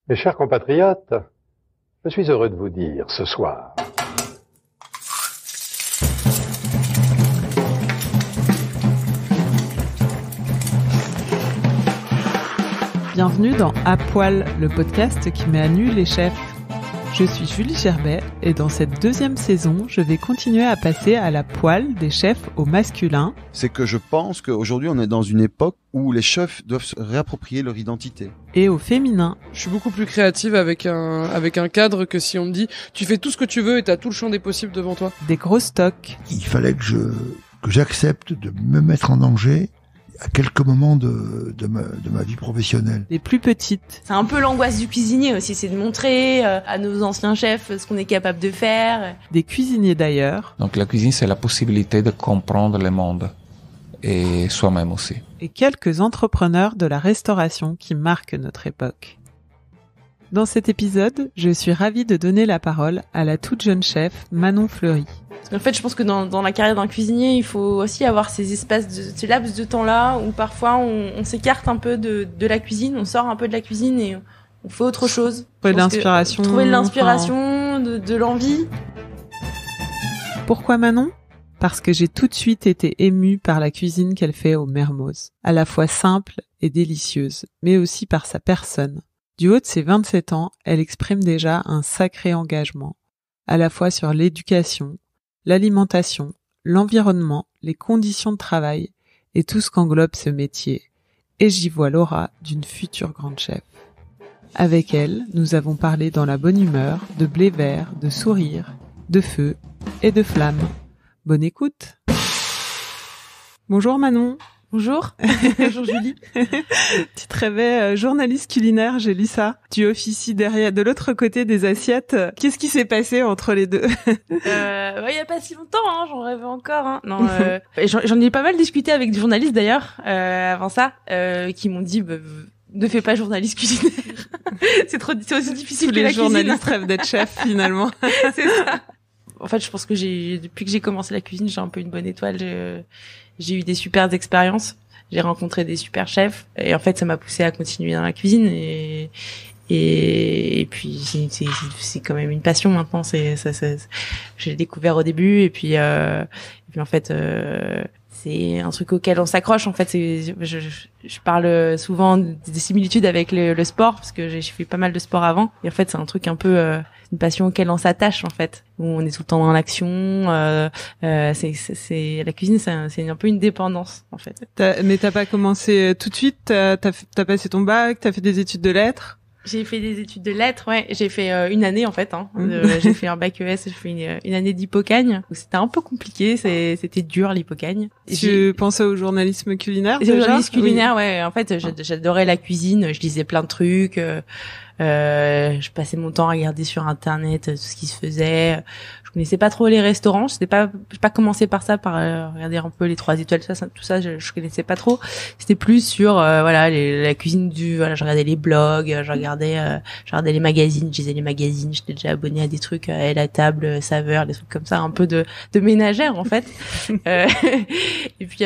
Mes chers compatriotes, je suis heureux de vous dire ce soir bienvenue dans À Poil, le podcast qui met à nu les chefs. Je suis Julie Gerbet et dans cette deuxième saison, je vais continuer à passer à la poêle des chefs au masculin. C'est que je pense qu'aujourd'hui on est dans une époque où les chefs doivent se réapproprier leur identité. Et au féminin. Je suis beaucoup plus créative avec un cadre que si on me dit tu fais tout ce que tu veux et t'as tout le champ des possibles devant toi. Des gros stocks. Il fallait que j'accepte de me mettre en danger à quelques moments de ma vie professionnelle. Les plus petites. C'est un peu l'angoisse du cuisinier aussi, c'est de montrer à nos anciens chefs ce qu'on est capable de faire. Des cuisiniers d'ailleurs. Donc la cuisine, c'est la possibilité de comprendre le monde et soi-même aussi. Et quelques entrepreneurs de la restauration qui marquent notre époque. Dans cet épisode, je suis ravie de donner la parole à la toute jeune chef Manon Fleury. En fait, je pense que dans la carrière d'un cuisinier, il faut aussi avoir ces ces laps de temps-là où parfois on s'écarte un peu de la cuisine, on sort un peu de la cuisine et on fait autre chose. Trouver de l'inspiration. Trouver de l'inspiration, de l'envie. Pourquoi Manon ? Parce que j'ai tout de suite été émue par la cuisine qu'elle fait au Mermoz. À la fois simple et délicieuse, mais aussi par sa personne. Du haut de ses 27 ans, elle exprime déjà un sacré engagement, à la fois sur l'éducation, l'alimentation, l'environnement, les conditions de travail et tout ce qu'englobe ce métier. Et j'y vois l'aura d'une future grande chef. Avec elle, nous avons parlé dans la bonne humeur, de blé vert, de sourire, de feu et de flamme. Bonne écoute. Bonjour Manon. Bonjour. Bonjour Julie. Tu te rêvais journaliste culinaire, j'ai lu ça. Tu officies derrière, de l'autre côté des assiettes. Qu'est-ce qui s'est passé entre les deux? Il y a pas si longtemps, j'en rêvais encore. Non, j'en ai pas mal discuté avec des journalistes d'ailleurs avant ça, qui m'ont dit ne fais pas journaliste culinaire. c'est aussi difficile que la cuisine. Les journalistes rêvent d'être chef finalement. C'est ça. En fait, je pense que depuis que j'ai commencé la cuisine, j'ai un peu une bonne étoile. J'ai eu des super expériences. J'ai rencontré des super chefs. Et en fait, ça m'a poussé à continuer dans la cuisine. Et puis, c'est quand même une passion maintenant. Je l'ai découvert au début. Et puis en fait, c'est un truc auquel on s'accroche. En fait, je parle souvent des similitudes avec le sport parce que j'ai fait pas mal de sport avant. Et en fait, c'est un truc un peu une passion auquel on s'attache en fait. Où on est tout le temps dans l'action. C'est la cuisine, c'est un peu une dépendance en fait. Mais t'as pas commencé tout de suite. T'as passé ton bac. T'as fait des études de lettres. J'ai fait des études de lettres, ouais. J'ai fait une année en fait. J'ai fait un bac ES, j'ai fait une année d'hypocagne. C'était un peu compliqué, c'était dur l'hypocagne. Tu pensais au journalisme culinaire déjà? Au journalisme culinaire, oui. Ouais. En fait, j'adorais la cuisine. Je lisais plein de trucs. Je passais mon temps à regarder sur internet tout ce qui se faisait. Je connaissais pas trop les restaurants. J'ai pas commencé par ça, par regarder un peu les 3 étoiles, tout ça. Je connaissais pas trop. C'était plus sur la cuisine je regardais les blogs, je regardais les magazines. Je lisais les magazines. J'étais déjà abonnée à des trucs, à la table, saveur, des trucs comme ça, un peu de ménagère en fait. Et puis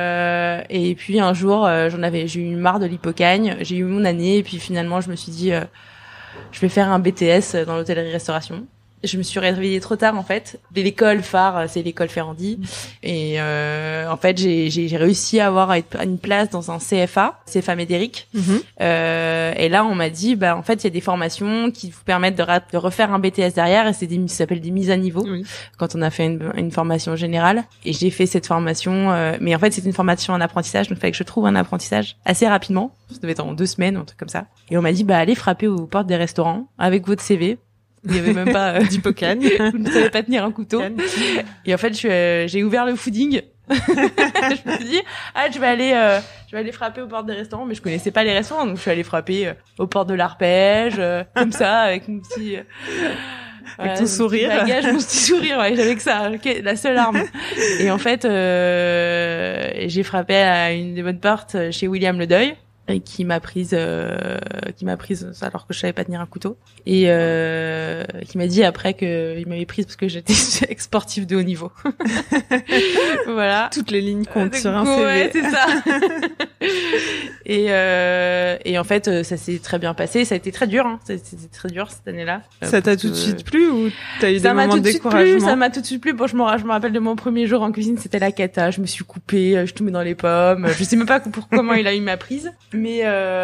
un jour, j'ai eu marre de l'hypocagne. J'ai eu mon année et puis finalement je me suis dit je vais faire un BTS dans l'hôtellerie-restauration. Je me suis réveillée trop tard en fait. L'école phare, c'est l'école Ferrandi. Et en fait, j'ai réussi à avoir une place dans un CFA Médéric. Et là, on m'a dit, en fait, il y a des formations qui vous permettent de refaire un BTS derrière. Et ça s'appelle des mises à niveau. Oui. Quand on a fait une formation générale. Et j'ai fait cette formation. Mais en fait, c'est une formation en apprentissage. Donc, il fallait que je trouve un apprentissage assez rapidement. Ça devait être en 2 semaines, un truc comme ça. Et on m'a dit, allez frapper aux portes des restaurants avec votre CV. Il n'y avait même pas d'hypocagne. Vous ne savez pas tenir un couteau. Et en fait, j'ai ouvert le fooding. Je me suis dit, je vais aller frapper aux portes des restaurants, mais je connaissais pas les restaurants, donc je suis allée frapper aux portes de l'Arpège, comme ça, avec mon petit, avec ton sourire. Mon petit sourire, ouais, j'avais que ça, la seule arme. Et en fait, j'ai frappé à une des bonnes portes chez William Ledeuil. et qui m'a prise alors que je savais pas tenir un couteau et qui m'a dit après que il m'avait prise parce que j'étais ex-sportive de haut niveau. Voilà. Toutes les lignes comptent sur un coup, CV. ouais, c'est ça. Et en fait, ça s'est très bien passé. Ça a été très dur, hein. C'était très dur cette année-là. Ça t'a tout de suite plu ou t'as eu des Ça m'a moments tout de de suite plu. découragement? Ça m'a tout de suite plu. Bon, je me rappelle de mon premier jour en cuisine, c'était la cata. Je me suis coupée, je tombais dans les pommes. Je sais même pas comment il a eu ma prise, mais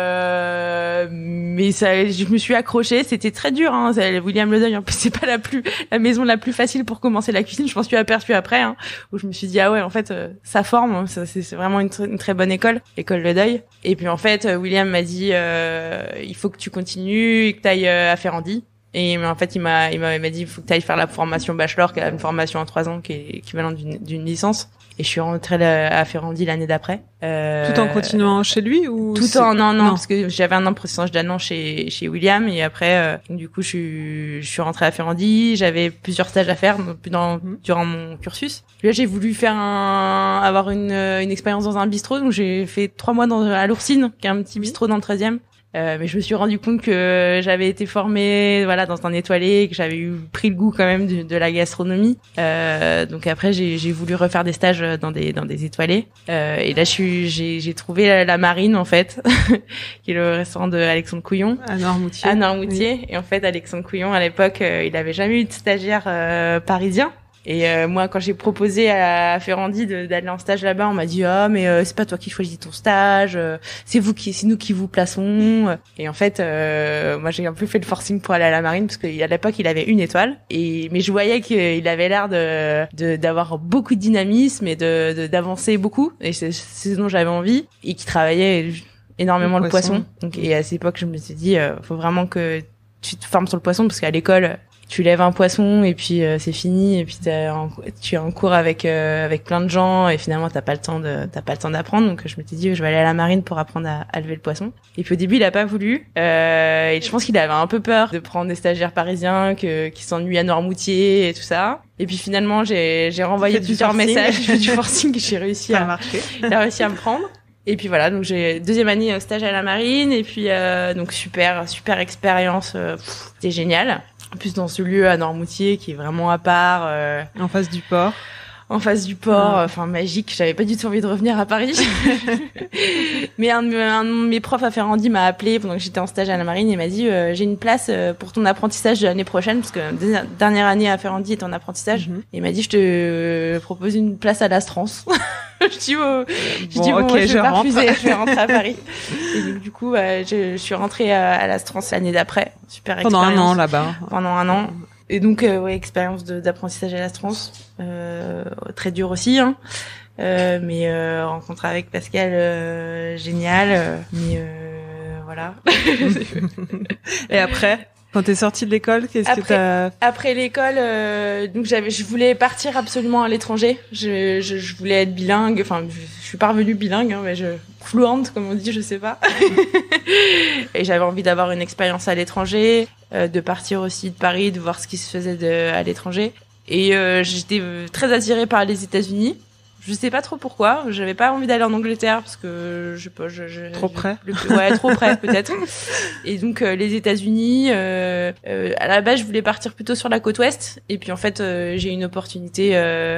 ça, je me suis accrochée. C'était très dur, hein. William Le Deuil, en plus, c'est pas la maison la plus facile pour commencer la cuisine. Je m'en suis aperçue après, hein, où je me suis dit ah ouais, en fait, ça forme. Hein, c'est vraiment une très bonne école Le Deuil. Et puis en fait, William m'a dit il faut que tu continues et que t'ailles à Ferrandi. Et mais en fait, il m'a dit il faut que t'ailles faire la formation bachelor, qui est une formation en 3 ans, qui est équivalente d'une licence. Et je suis rentrée à Ferrandi l'année d'après. Tout en continuant chez lui ou non, parce que j'avais un an de processus d'un an chez William et après du coup je suis rentrée à Ferrandi, j'avais plusieurs stages à faire durant mon cursus. Puis là j'ai voulu avoir une expérience dans un bistrot, donc j'ai fait 3 mois à l'Oursine, qui est un petit bistrot dans le 13e. Mais je me suis rendu compte que j'avais été formée dans un étoilé, que j'avais pris le goût quand même de la gastronomie. Donc après j'ai voulu refaire des stages dans des étoilés. Et là j'ai trouvé la Marine en fait, qui est le restaurant de Alexandre Couillon à Noirmoutier. Oui. Et en fait Alexandre Couillon à l'époque, il avait jamais eu de stagiaire parisien. Et moi, quand j'ai proposé à Ferrandi d'aller en stage là-bas, on m'a dit mais c'est pas toi qui choisis ton stage, c'est nous qui vous plaçons. Et en fait, moi j'ai un peu fait le forcing pour aller à la Marine parce qu'à l'époque il avait 1 étoile. Mais je voyais qu'il avait l'air d'avoir beaucoup de dynamisme et d'avancer beaucoup. Et c'est ce dont j'avais envie. Et qui travaillait énormément le poisson. Donc, et à cette époque, je me suis dit faut vraiment que tu te formes sur le poisson parce qu'à l'école tu lèves un poisson et puis c'est fini et puis tu es en cours avec plein de gens et finalement t'as pas le temps d'apprendre. Donc je m'étais dit je vais aller à la Marine pour apprendre à lever le poisson. Et puis au début il a pas voulu et je pense qu'il avait un peu peur de prendre des stagiaires parisiens qui s'ennuient à Noirmoutier et tout ça. Et puis finalement j'ai renvoyé plusieurs messages, j'ai fait du forcing et j'ai réussi à marcher. Il a réussi à me prendre. Et puis voilà, donc j'ai 2e année stage à la Marine et puis donc super expérience, c'était génial. En plus dans ce lieu à Noirmoutier qui est vraiment à part, en face du port. Enfin magique. J'avais pas du tout envie de revenir à Paris. Mais un de mes profs à Ferrandi m'a appelé pendant que j'étais en stage à la Marine et m'a dit j'ai une place pour ton apprentissage de l'année prochaine parce que dernière année à Ferrandi est en apprentissage. Et il m'a dit je te propose une place à l'Astrance. Je dis ok, je vais refuser, je vais rentrer à Paris. Et donc, du coup je suis rentrée à l'Astrance l'année d'après. Super expérience. Pendant 1 an là-bas. Pendant 1 an. Et donc expérience d'apprentissage à l'Astrance, très dur aussi, hein. Mais rencontre avec Pascal génial, mais voilà. Et après, quand t'es sortie de l'école, qu'est-ce que t'as... Après l'école, donc je voulais partir absolument à l'étranger. Je voulais être bilingue. Enfin, je suis pas revenue bilingue, hein, mais fluente comme on dit, je sais pas. Et j'avais envie d'avoir une expérience à l'étranger, de partir aussi de Paris, de voir ce qui se faisait à l'étranger. Et j'étais très attirée par les États-Unis. Je sais pas trop pourquoi. J'avais pas envie d'aller en Angleterre parce que trop près. Ouais, trop près peut-être. Et donc les États-Unis. À la base, je voulais partir plutôt sur la côte ouest. Et puis en fait, j'ai eu une opportunité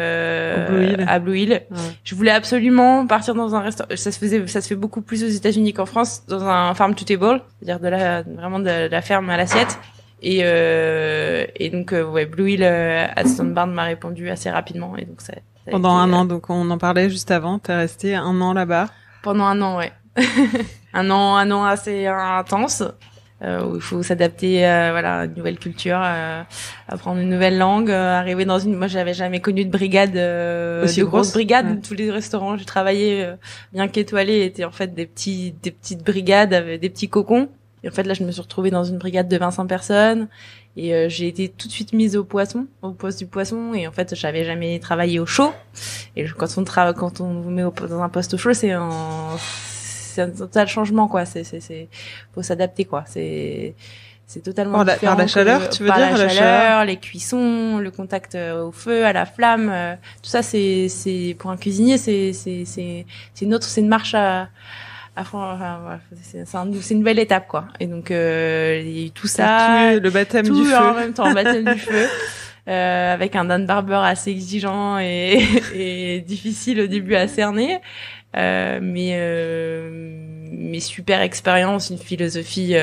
à Blue Hill. Ouais. Je voulais absolument partir dans un restaurant. Ça se fait beaucoup plus aux États-Unis qu'en France, dans un farm to table, c'est-à-dire vraiment de la ferme à l'assiette. Et donc Blue Hill à Stone Barn m'a répondu assez rapidement et donc ça pendant 1 an, donc on en parlait juste avant, t'es resté 1 an là-bas. Pendant 1 an, ouais. un an assez intense, où il faut s'adapter à une nouvelle culture, apprendre une nouvelle langue, arriver dans moi j'avais jamais connu de brigade, de grosses brigades. Ouais. Tous les restaurants où j'ai travaillé, bien qu'étoilés, étaient en fait des petites brigades avec des petits cocons. Et en fait, là, je me suis retrouvée dans une brigade de 25 personnes et j'ai été tout de suite mise au poste du poisson. Et en fait, j'avais jamais travaillé au chaud. Et quand on vous met dans un poste au chaud, c'est un total changement, quoi. Faut s'adapter, quoi. C'est totalement différent. Par la chaleur, tu veux dire? Par la chaleur, les cuissons, le contact au feu, à la flamme, tout ça, c'est pour un cuisinier, c'est une marche c'est une nouvelle étape, quoi. Et donc, il y a eu tout ça. Le baptême tout du feu. en même temps, le baptême du feu. Avec un Dan Barber assez exigeant et difficile au début à cerner. Mais super expérience, une philosophie,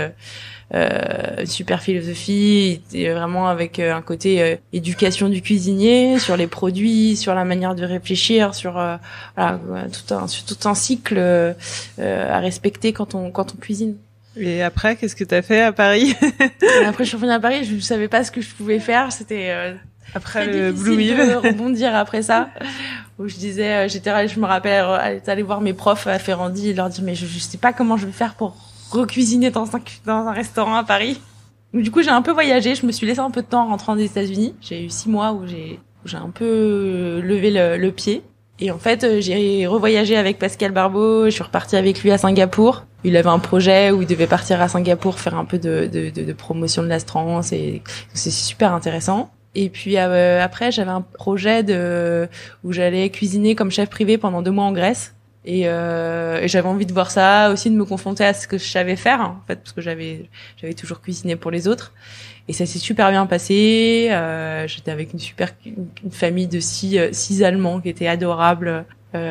super philosophie, et vraiment avec un côté éducation du cuisinier sur les produits, sur la manière de réfléchir, sur voilà, tout un cycle à respecter quand on cuisine. Et après, qu'est-ce que t'as fait à Paris? Après, je suis revenue à Paris, je savais pas ce que je pouvais faire, c'était après très le Blue difficile Wheel. de rebondir après ça. Où je disais, je me rappelle aller voir mes profs à Ferrandi et leur dire mais je sais pas comment je vais faire pour recuisiner dans un restaurant à Paris. Donc du coup j'ai un peu voyagé, je me suis laissé un peu de temps en rentrant des États-Unis. J'ai eu 6 mois où j'ai un peu levé le pied. Et en fait j'ai revoyagé avec Pascal Barbeau, je suis repartie avec lui à Singapour. Il avait un projet où il devait partir à Singapour faire un peu de promotion de l'Astrance et c'est super intéressant. Et puis après, j'avais un projet où j'allais cuisiner comme chef privé pendant 2 mois en Grèce. Et j'avais envie de voir ça, aussi de me confronter à ce que je savais faire, en fait, parce que j'avais toujours cuisiné pour les autres. Et ça s'est super bien passé. J'étais avec une famille de 6 Allemands qui étaient adorables.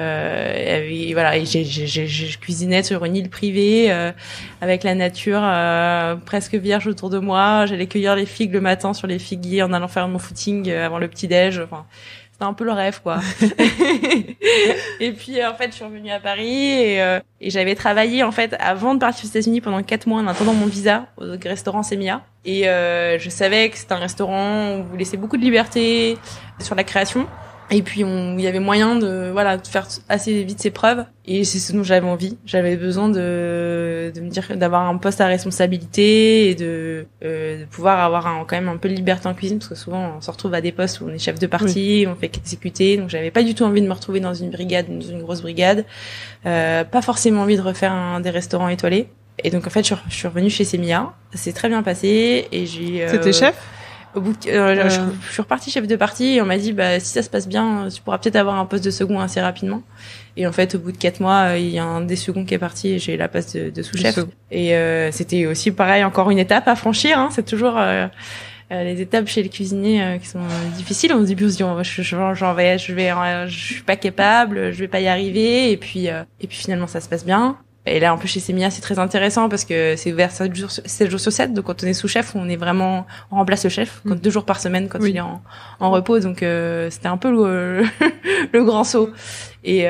Et voilà, et je cuisinais sur une île privée avec la nature presque vierge autour de moi. J'allais cueillir les figues le matin sur les figuiers en allant faire mon footing avant le petit déj. Enfin, c'était un peu le rêve, quoi. Et puis en fait, je suis revenue à Paris et j'avais travaillé en fait avant de partir aux États-Unis pendant 4 mois en attendant mon visa au restaurant Semilla. Et je savais que c'était un restaurant où vous laissez beaucoup de liberté sur la création. Et puis il y avait moyen de faire assez vite ses preuves et c'est ce dont j'avais envie. J'avais besoin de me dire d'avoir un poste à responsabilité et de pouvoir avoir quand même un peu de liberté en cuisine parce que souvent on se retrouve à des postes où on est chef de partie, on fait qu'exécuter. Donc j'avais pas du tout envie de me retrouver dans une grosse brigade. Pas forcément envie de refaire des restaurants étoilés. Et donc en fait je suis revenue chez Semilla. Ça s'est très bien passé et j'ai C'était chef? Au bout je suis repartie chef de partie et on m'a dit si ça se passe bien tu pourras peut-être avoir un poste de second assez rapidement. Et en fait au bout de 4 mois il y a un des seconds qui est parti et j'ai eu la place de sous-chef. Et c'était aussi pareil, encore une étape à franchir, hein. C'est toujours les étapes chez les cuisiniers qui sont difficiles. Au début on se dit je suis pas capable, je vais pas y arriver et puis finalement ça se passe bien. Et là, en plus, chez Semilla, c'est très intéressant parce que c'est ouvert 7 jours sur 7. Donc, quand on est sous-chef, on remplace le chef 2 jours par semaine quand il est en repos. Donc, c'était un peu le grand saut. Et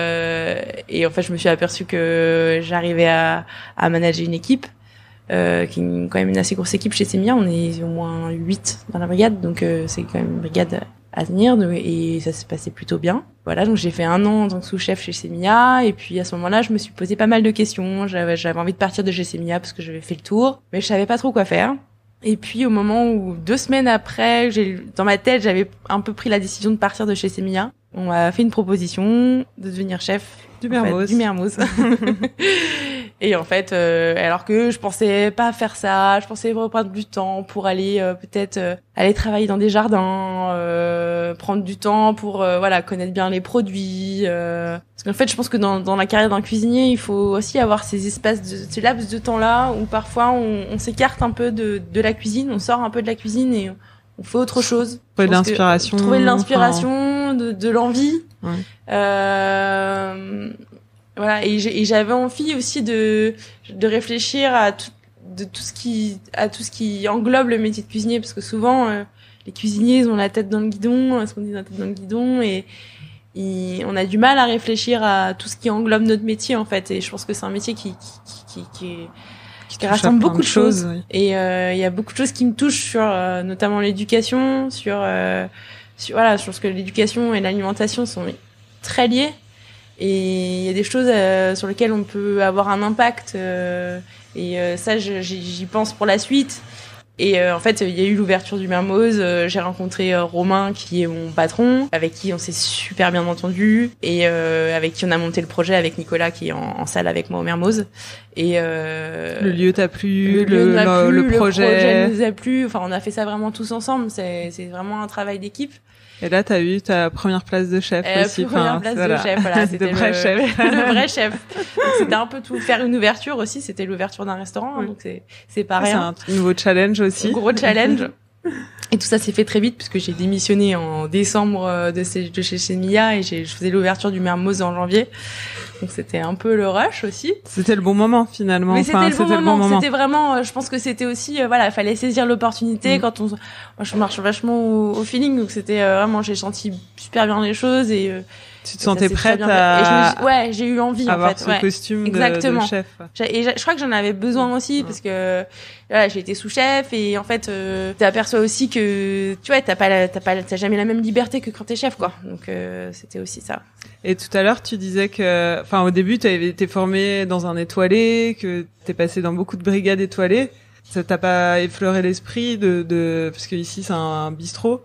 en fait, je me suis aperçue que j'arrivais à manager une équipe, qui est quand même une assez grosse équipe chez Semilla. On est au moins 8 dans la brigade. Donc, c'est quand même une brigade à tenir et ça s'est passé plutôt bien. Voilà, donc j'ai fait 1 an en tant que sous-chef chez Semilla et puis à ce moment-là, je me suis posé pas mal de questions. J'avais envie de partir de chez Semilla parce que j'avais fait le tour, mais je savais pas trop quoi faire. Et puis au moment où 2 semaines après, dans ma tête, j'avais un peu pris la décision de partir de chez Semilla. On m'a fait une proposition de devenir chef du Mermoz. Et en fait, alors que je pensais pas faire ça, je pensais reprendre du temps pour aller peut-être aller travailler dans des jardins, prendre du temps pour connaître bien les produits. Parce qu'en fait, je pense que dans la carrière d'un cuisinier, il faut aussi avoir ces laps de temps-là où parfois on s'écarte un peu de la cuisine, on sort un peu de la cuisine et on fait autre chose. Trouver de l'inspiration. De l'envie. Ouais. Voilà, et j'avais envie aussi de réfléchir à tout ce qui englobe le métier de cuisinier parce que souvent les cuisiniers ils ont la tête dans le guidon, ce qu'on dit la tête dans le guidon et on a du mal à réfléchir à tout ce qui englobe notre métier en fait et je pense que c'est un métier qui rassemble beaucoup de choses. Oui. Et il y a beaucoup de choses qui me touchent sur notamment l'éducation, sur je pense que l'éducation et l'alimentation sont très liées. Et il y a des choses sur lesquelles on peut avoir un impact ça j'y pense pour la suite. Et en fait, il y a eu l'ouverture du Mermoz, j'ai rencontré Romain qui est mon patron, avec qui on s'est super bien entendu et avec qui on a monté le projet avec Nicolas qui est en salle avec moi au Mermoz. Et le lieu t'a plu, le projet nous a plu. Enfin, on a fait ça vraiment tous ensemble, c'est vraiment un travail d'équipe. Et là, t'as eu ta première place de chef aussi. Première place de chef, voilà. C'était de vrai chef. Le vrai chef. Donc, c'était un peu tout. Faire une ouverture aussi, c'était l'ouverture d'un restaurant, hein, donc c'est pas rien. C'est un nouveau challenge aussi. Un gros challenge. Et tout ça s'est fait très vite puisque j'ai démissionné en décembre de chez Semilla et je faisais l'ouverture du Mermoz en janvier. Donc c'était un peu le rush aussi. C'était le bon moment finalement. Mais c'était le bon moment. C'était vraiment, je pense que c'était aussi, voilà, il fallait saisir l'opportunité moi je marche vachement au feeling, donc c'était vraiment, j'ai senti super bien les choses et tu te sentais prête à... ouais, j'ai eu envie en fait. Avoir ce costume de chef. Et je crois que j'en avais besoin aussi parce que voilà, j'ai été sous-chef et en fait, t'aperçois aussi que tu vois, t'as jamais la même liberté que quand t'es chef quoi. Donc c'était aussi ça. Et tout à l'heure, tu disais que, enfin, au début, tu avais été formé dans un étoilé, que t'es passé dans beaucoup de brigades étoilées. Ça t'a pas effleuré l'esprit parce que ici c'est un bistrot,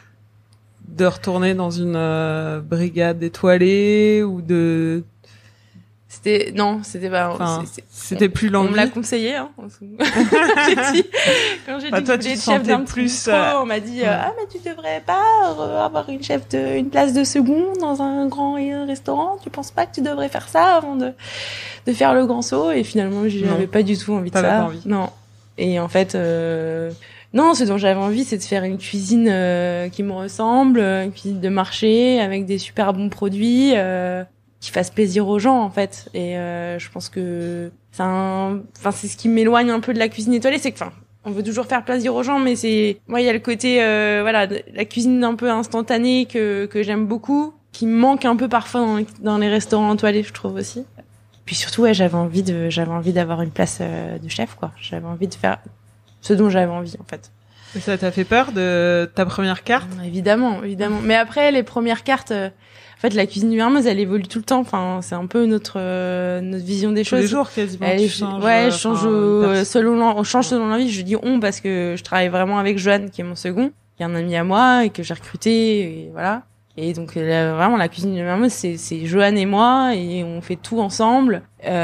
de retourner dans une brigade étoilée ou de... C'était pas. Enfin, c'était plus l'envie. On me l'a conseillé. Hein. Quand j'ai dit que je voulais être chef d'un petit bistrot, on m'a dit mais tu devrais pas avoir une place de second dans un grand restaurant. Tu penses pas que tu devrais faire ça avant de faire le grand saut? Et finalement, j'avais pas du tout envie de ça. Pas envie. Non. Et en fait. Non, ce dont j'avais envie, c'est de faire une cuisine qui me ressemble, une cuisine de marché avec des super bons produits. Qui fasse plaisir aux gens en fait et je pense que c'est ce qui m'éloigne un peu de la cuisine étoilée, c'est que on veut toujours faire plaisir aux gens, mais moi il y a le côté voilà, la cuisine un peu instantanée que j'aime beaucoup, qui me manque un peu parfois dans les restaurants étoilés, je trouve aussi. Puis surtout j'avais envie d'avoir une place de chef quoi. J'avais envie de faire ce dont j'avais envie en fait. Et ça t'a fait peur de ta première carte? Évidemment. Mais après les premières cartes, en fait, la cuisine du Mermoz, elle évolue tout le temps. Enfin, c'est un peu notre vision des choses. Tous les jours, quasiment. Tu changes. Ouais, je change on change selon l'envie. Je dis on parce que je travaille vraiment avec Joanne, qui est mon second, qui est un ami à moi et que j'ai recruté, et voilà. Et donc, vraiment, la cuisine du Mermoz, c'est Joanne et moi, et on fait tout ensemble,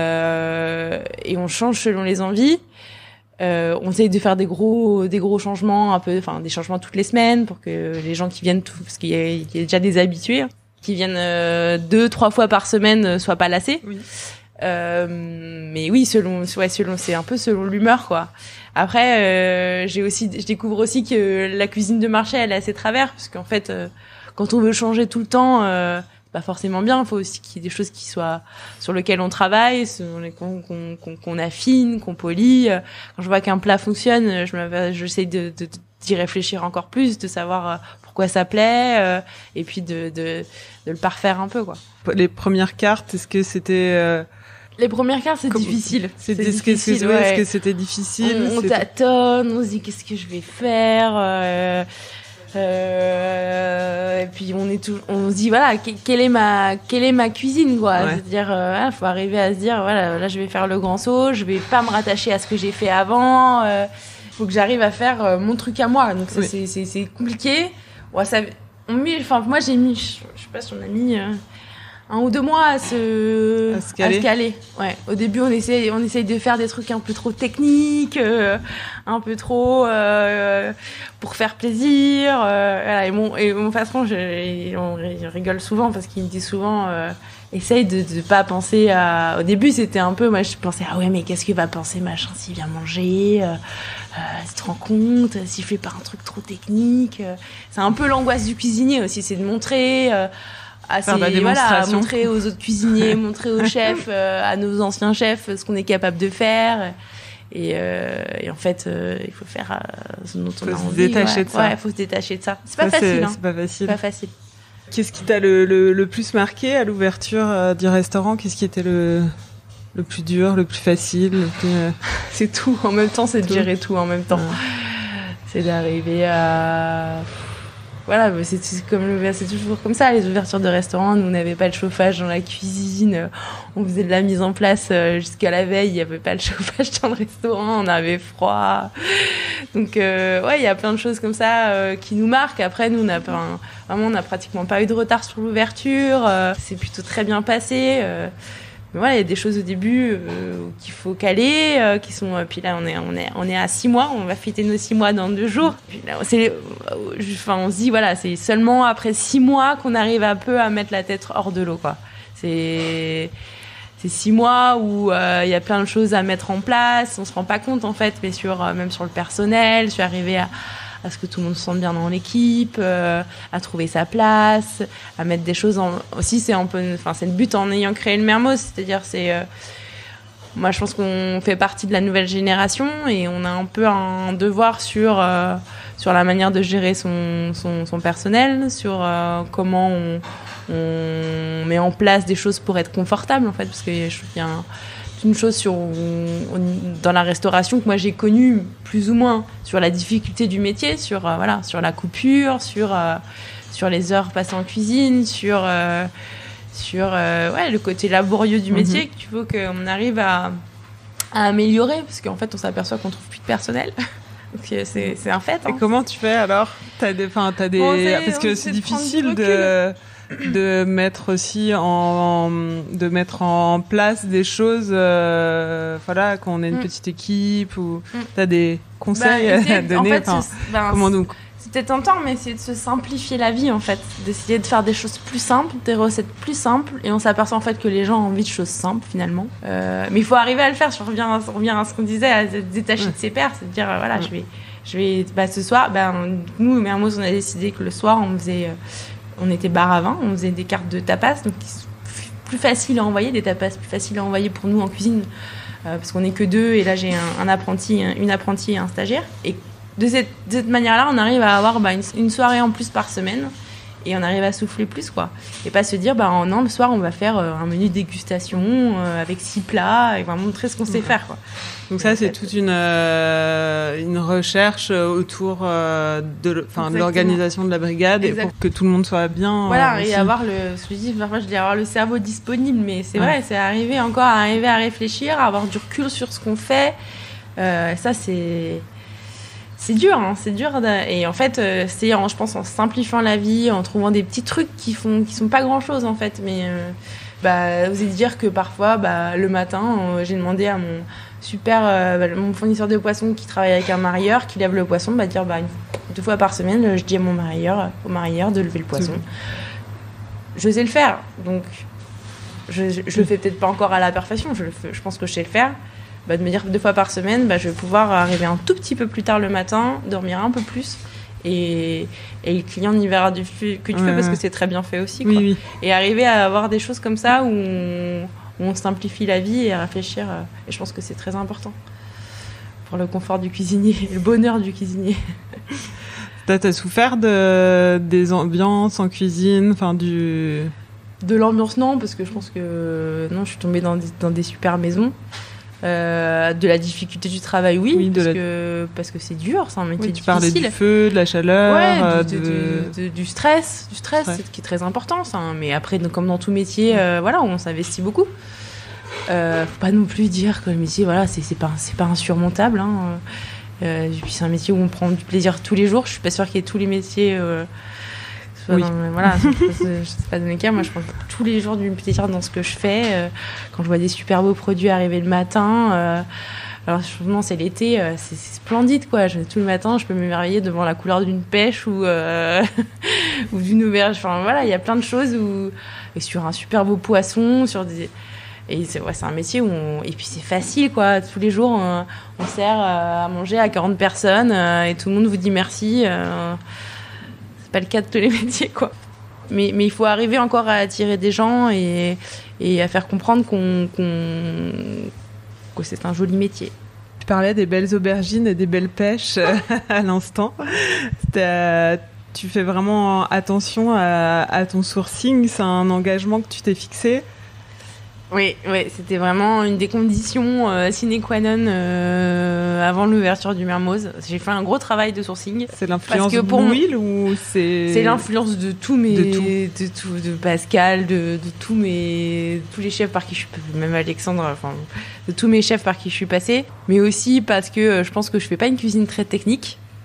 et on change selon les envies. On essaye de faire des gros changements, des changements toutes les semaines pour que les gens qui viennent parce qu'il y a déjà des habitués, qui viennent 2-3 fois par semaine soient pas lassés. Oui. Mais oui, selon c'est un peu selon l'humeur quoi. Après je découvre aussi que la cuisine de marché elle a ses travers parce qu'en fait quand on veut changer tout le temps pas forcément bien, il faut aussi qu'il y ait des choses qui soient sur lesquelles on travaille, qu'on affine, qu'on polit. Quand je vois qu'un plat fonctionne, j'essaie d'y réfléchir encore plus, de savoir pourquoi ça plaît, et puis de le parfaire un peu quoi. Les premières cartes, est-ce que c'était les premières cartes, c'est difficile. Est-ce que c'était difficile? On tâtonne, on se dit qu'est-ce que je vais faire. Et puis on se dit voilà quelle est ma cuisine quoi. Ouais. C'est-à-dire faut arriver à se dire voilà là je vais faire le grand saut, je vais pas me rattacher à ce que j'ai fait avant. Faut que j'arrive à faire mon truc à moi. Donc ça, c'est compliqué. Ouais, moi j'ai mis je sais pas si on a mis 1 ou 2 mois à se caler. Ouais. Au début, on essaye de faire des trucs un peu trop techniques, un peu trop pour faire plaisir. Voilà. Et mon patron, on rigole souvent parce qu'il me dit souvent, essaye de pas penser à. Au début, c'était un peu, moi, je pensais ah ouais, mais qu'est-ce que va penser machin s'il vient manger, tu te rends compte s'il fait pas un truc trop technique. C'est un peu l'angoisse du cuisinier aussi, c'est de montrer. Montrer aux autres cuisiniers, montrer aux chefs, à nos anciens chefs, ce qu'on est capable de faire. Et en fait, il faut faire ce dont on a envie. Détacher de ça. Ouais, faut se détacher de ça. C'est pas facile. C'est pas facile. Qu'est-ce qui t'a le plus marqué à l'ouverture du restaurant? Qu'est-ce qui était le plus dur, le plus facile? C'est tout. En même temps, c'est de gérer tout en même temps. C'est d'arriver à... Voilà, c'est toujours comme ça, les ouvertures de restaurants. Nous, on n'avait pas le chauffage dans la cuisine. On faisait de la mise en place jusqu'à la veille. Il n'y avait pas le chauffage dans le restaurant. On avait froid. Donc, il y a plein de choses comme ça qui nous marquent. Après, nous, on n'a pratiquement pas eu de retard sur l'ouverture. C'est plutôt très bien passé. Mais voilà, il y a des choses au début qu'il faut caler, qui sont. Puis là, on est à 6 mois. On va fêter nos 6 mois dans 2 jours. Puis là, on se dit voilà, c'est seulement après 6 mois qu'on arrive un peu à mettre la tête hors de l'eau, quoi. C'est 6 mois où il y a plein de choses à mettre en place. On se rend pas compte en fait, mais même sur le personnel, sur arriver à ce que tout le monde se sente bien dans l'équipe, à trouver sa place, à mettre des choses aussi c'est le but en ayant créé le Mermoz, c'est-à-dire moi je pense qu'on fait partie de la nouvelle génération et on a un peu un devoir sur la manière de gérer son personnel, sur comment on met en place des choses pour être confortable en fait, parce qu'il y a une chose dans la restauration que moi j'ai connue plus ou moins sur la difficulté du métier, sur la coupure, sur les heures passées en cuisine, sur le côté laborieux du métier qu'il faut qu'on arrive à améliorer, parce qu'en fait on s'aperçoit qu'on trouve plus de personnel. Donc c'est un fait. Et comment tu fais alors? Parce que c'est difficile de mettre aussi de mettre en place des choses, quand on est une petite équipe, ou t'as des conseils à donner. Comment donc? C'est peut-être tentant, mais c'est de se simplifier la vie en fait, d'essayer de faire des choses plus simples, des recettes plus simples, et on s'aperçoit en fait que les gens ont envie de choses simples finalement. Mais il faut arriver à le faire. Je reviens à ce qu'on disait, à se détacher de ses pairs, c'est de dire je vais ce soir, nous Mermoz on a décidé que le soir on était bar à vin, on faisait des cartes de tapas, donc plus facile à envoyer, des tapas plus faciles à envoyer pour nous en cuisine, parce qu'on n'est que 2, et là j'ai une apprentie et un stagiaire. Et de cette manière-là, on arrive à avoir une soirée en plus par semaine, et on arrive à souffler plus, quoi. Et pas se dire, non, le soir on va faire un menu dégustation avec 6 plats, et on va montrer ce qu'on sait faire, quoi. Donc ça, c'est toute une recherche autour de l'organisation de la brigade, et pour que tout le monde soit bien. Voilà, aussi. Et avoir parfois je dis avoir le cerveau disponible, mais c'est vrai, c'est arriver à réfléchir, à avoir du recul sur ce qu'on fait. Ça, c'est dur, hein, c'est dur. Et en fait, je pense en simplifiant la vie, en trouvant des petits trucs qui sont pas grand chose en fait. Mais vous allez dire que parfois, le matin, j'ai demandé à mon fournisseur de poissons qui travaille avec un marailleur, qui lève le poisson, dire 2 fois par semaine, je dis à au marailleur de lever le poisson. Je sais le faire, donc je le fais peut-être pas encore à la perfection, je pense que je sais le faire. De me dire 2 fois par semaine, je vais pouvoir arriver un tout petit peu plus tard le matin, dormir un peu plus, et le client n'y verra que du feu parce que c'est très bien fait aussi, quoi. Oui. Et arriver à avoir des choses comme ça où on simplifie la vie et à réfléchir, et je pense que c'est très important pour le confort du cuisinier et le bonheur du cuisinier. T'as souffert des ambiances en cuisine, de l'ambiance, non, parce que je pense que je suis tombée dans des super maisons. De la difficulté du travail, parce que c'est dur, c'est un métier difficile. Tu parlais du feu, de la chaleur, du stress, qui est très important, ça. Mais après, comme dans tout métier, on s'investit beaucoup. Faut pas non plus dire que le métier, c'est pas insurmontable. Et puis c'est un métier où on prend du plaisir tous les jours. Je suis pas sûre qu'il y ait tous les métiers. Je sais pas donner cas. Moi, je prends tous les jours du plaisir dans ce que je fais. Quand je vois des super beaux produits arriver le matin, alors franchement, c'est l'été, c'est splendide, quoi. Tout le matin, je peux m'émerveiller devant la couleur d'une pêche ou d'une auberge. Il y a plein de choses et sur un super beau poisson, et c'est un métier et puis c'est facile, quoi. Tous les jours, on sert à manger à 40 personnes et tout le monde vous dit merci. Pas le cas de tous les métiers, quoi. Mais il faut arriver encore à attirer des gens et à faire comprendre que c'est un joli métier. Tu parlais des belles aubergines et des belles pêches à l'instant. Tu fais vraiment attention à ton sourcing, c'est un engagement que tu t'es fixé? Oui, c'était vraiment une des conditions sine qua non avant l'ouverture du Mermoz. J'ai fait un gros travail de sourcing. C'est l'influence de Blue Wheel ou c'est l'influence de de Pascal, de tous les chefs par qui je suis, même Alexandre, de tous mes chefs par qui je suis passée, mais aussi parce que je pense que je fais pas une cuisine très technique.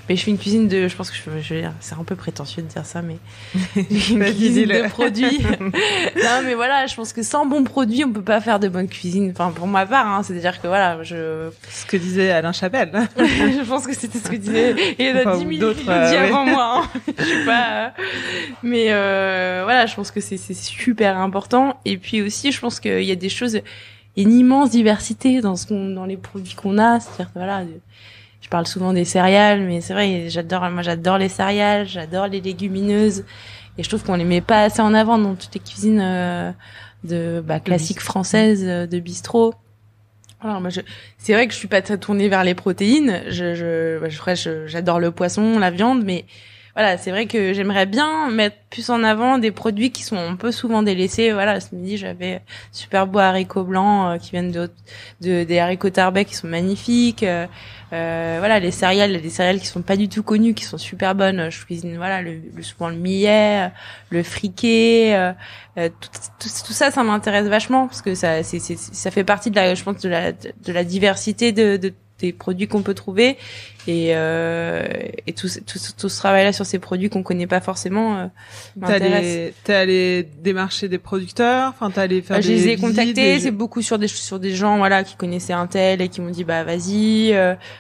Mais je fais une cuisine je pense que je veux dire, c'est un peu prétentieux de dire ça, mais une cuisine de produits. Non, mais voilà, je pense que sans bons produits, on peut pas faire de bonne cuisine. Enfin, pour ma part, hein, c'est-à-dire que voilà, ce que disait Alain Chappelle. Je pense que c'était ce que disait. Et il y en a 10 000 qui l'ont dit avant moi. Hein. Je sais pas. Mais voilà, je pense que c'est super important. Et puis aussi, je pense qu'il y a des choses, une immense diversité dans les produits qu'on a. C'est-à-dire que voilà, je parle souvent des céréales, mais c'est vrai, j'adore les céréales, j'adore les légumineuses. Et je trouve qu'on les met pas assez en avant dans toutes les cuisines classiques françaises, de bistrot. Alors moi c'est vrai que je suis pas très tournée vers les protéines. J'adore le poisson, la viande, mais voilà, c'est vrai que j'aimerais bien mettre plus en avant des produits qui sont un peu souvent délaissés. Voilà, ce midi j'avais super beaux haricots blancs qui viennent des haricots tarbais qui sont magnifiques. Voilà, les céréales qui sont pas du tout connues, qui sont super bonnes. Je cuisine voilà souvent le millet, le friqué, tout ça m'intéresse vachement parce que ça fait partie je pense de la diversité des produits qu'on peut trouver et tout ce travail là sur ces produits qu'on connaît pas forcément m'intéresse. T'es allé démarcher des producteurs, enfin t'es allé faire je les ai contactés, c'est beaucoup sur des gens voilà qui connaissaient un tel et qui m'ont dit bah vas-y.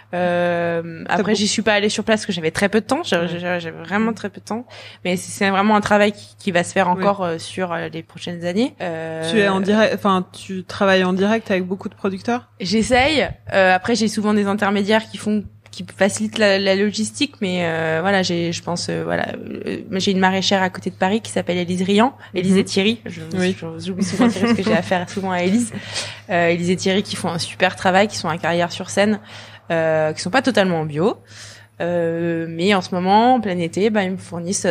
Après j'y suis pas allée sur place parce que j'avais très peu de temps, j'avais vraiment très peu de temps, mais c'est vraiment un travail qui va se faire encore sur les prochaines années. Tu es en direct, enfin tu travailles en direct avec beaucoup de producteurs? J'essaye. Après j'ai souvent des intermédiaires qui facilitent la logistique, mais voilà, j'ai une maraîchère à côté de Paris qui s'appelle Élise Riant, Élise et Thierry. J'oublie souvent Thierry parce que j'ai affaire souvent à Élise. Élise et Thierry qui font un super travail, qui sont à Carrières-sur-Seine, qui sont pas totalement en bio, mais en ce moment, en plein été, ils me fournissent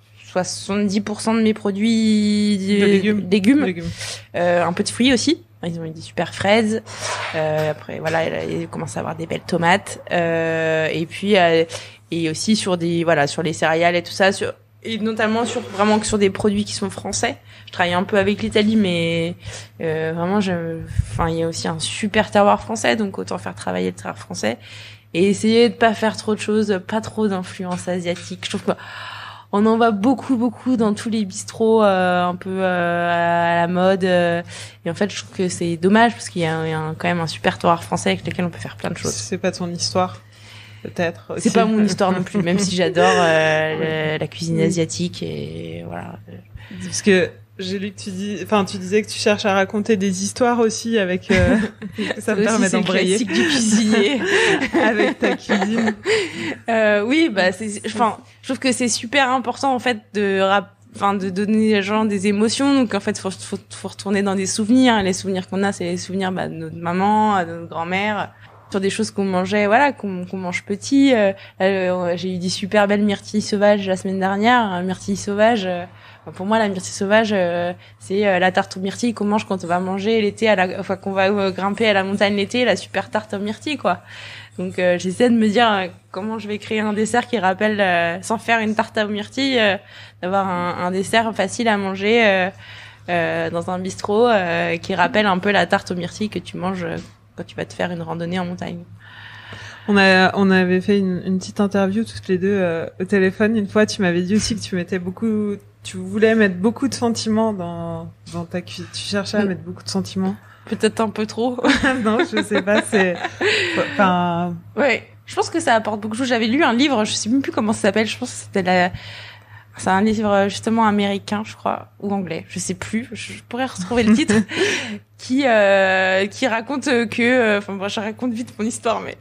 70% de mes produits de légumes. Un peu de fruits aussi. Ils ont eu des super fraises. Après, voilà, ils commencent à avoir des belles tomates. Et puis, et aussi sur les céréales et tout ça, et notamment sur des produits qui sont français. Je travaille un peu avec l'Italie, mais vraiment, il y a aussi un super terroir français, donc autant faire travailler le terroir français et essayer de pas faire trop de choses, pas trop d'influence asiatique. Je trouve que on en voit beaucoup dans tous les bistrots un peu à la mode et en fait je trouve que c'est dommage parce qu'il y a quand même un super terroir français avec lequel on peut faire plein de choses. C'est pas ton histoire peut-être aussi. C'est pas mon histoire non plus, même si j'adore la cuisine asiatique et voilà. Parce que j'ai lu que tu disais que tu cherches à raconter des histoires aussi avec ça me permet d'embrayer. C'est le classique du cuisinier avec ta cuisine. Oui, je trouve que c'est super important en fait de donner aux gens des émotions. Donc en fait, faut retourner dans des souvenirs. Les souvenirs qu'on a, c'est les souvenirs de notre maman, de notre grand-mère, sur des choses qu'on mangeait, voilà, qu'on mange petit. J'ai eu des super belles myrtilles sauvages la semaine dernière. Myrtilles sauvages. Pour moi, la myrtille sauvage, c'est la tarte aux myrtilles qu'on mange quand on va manger l'été, qu'on va grimper à la montagne l'été, la super tarte aux myrtilles, quoi. Donc, j'essaie de me dire comment je vais créer un dessert qui rappelle, sans faire une tarte aux myrtilles, d'avoir un dessert facile à manger dans un bistrot qui rappelle un peu la tarte aux myrtilles que tu manges quand tu vas te faire une randonnée en montagne. On avait fait une petite interview toutes les deux au téléphone. Une fois, tu m'avais dit aussi que tu voulais mettre beaucoup de sentiments dans ta cuisine. Tu cherchais à mettre beaucoup de sentiments. Peut-être un peu trop. Non, je sais pas, enfin. Ouais. Je pense que ça apporte beaucoup de choses. J'avais lu un livre, je sais même plus comment ça s'appelle. Je pense que c'est un livre justement américain, je crois, ou anglais, je sais plus. Je pourrais retrouver le titre qui raconte que, je raconte vite mon histoire, mais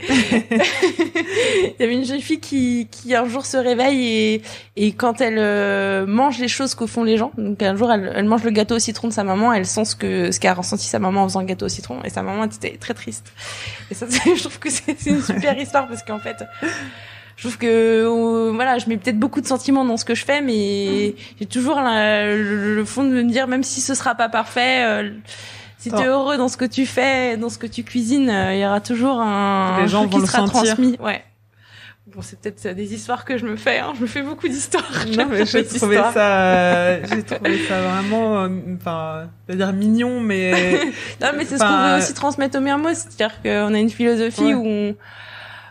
il y avait une jeune fille qui un jour se réveille et quand elle mange les choses que font les gens, donc un jour elle mange le gâteau au citron de sa maman, elle sent ce qu'a ressenti sa maman en faisant le gâteau au citron et sa maman était très triste. Et ça, je trouve que c'est une super histoire parce qu'en fait. Je trouve que voilà, je mets peut-être beaucoup de sentiments dans ce que je fais, mais j'ai toujours le fond de me dire, même si ce sera pas parfait, si tu es heureux dans ce que tu fais, dans ce que tu cuisines, il y aura toujours un gens truc qui sera sentir. transmis. Ouais. Bon, c'est peut-être des histoires que je me fais. Je me fais beaucoup d'histoires. Non, mais j'ai trouvé ça vraiment, c'est-à-dire mignon, mais non, mais c'est ce qu'on veut aussi transmettre aux Mermoz, c'est-à-dire qu'on a une philosophie où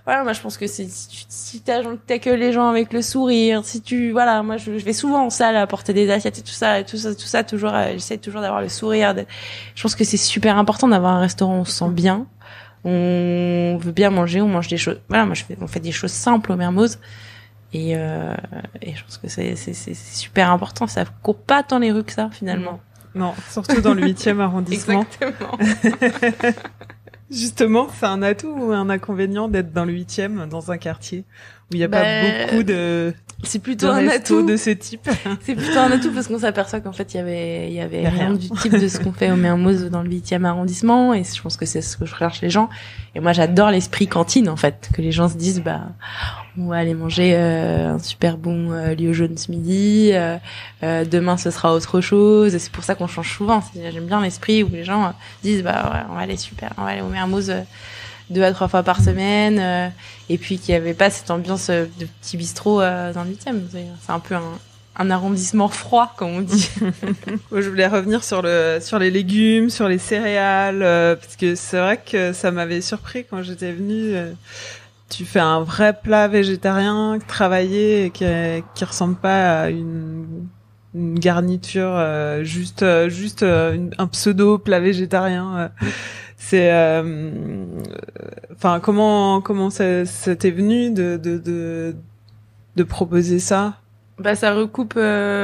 voilà, moi je pense que si t'accueilles les gens avec le sourire, voilà, moi je vais souvent en salle apporter des assiettes et tout ça toujours, j'essaie toujours d'avoir le sourire. Je pense que c'est super important d'avoir un restaurant où on se sent bien, on veut bien manger, on mange des choses. Voilà, on fait des choses simples au Mermoz. Et je pense que c'est super important. Ça court pas tant les rues que ça, finalement. Non, surtout dans le 8e arrondissement. Exactement. Justement, c'est un atout ou un inconvénient d'être dans le 8e, dans un quartier où il n'y a pas beaucoup de... C'est plutôt un atout de ce type. C'est plutôt un atout parce qu'on s'aperçoit qu'en fait, il y avait rien du type de ce qu'on fait au Mermoz dans le 8e arrondissement, et je pense que c'est ce que je recherche les gens. Et moi, j'adore l'esprit cantine, en fait, que les gens se disent, on va aller manger un super bon lieu jaune ce midi, demain ce sera autre chose, et c'est pour ça qu'on change souvent. J'aime bien l'esprit où les gens disent, ouais, on va aller au Mermoz 2 à 3 fois par semaine, et puis qu'il n'y avait pas cette ambiance de petit bistrot dans le 8e. C'est un peu un arrondissement froid, comme on dit. Je voulais revenir sur les légumes, sur les céréales, parce que c'est vrai que ça m'avait surpris quand j'étais venue. Tu fais un vrai plat végétarien travaillé et qui ressemble pas à une garniture, juste un pseudo plat végétarien. C'est comment ça t'est venu de proposer ça? Ça recoupe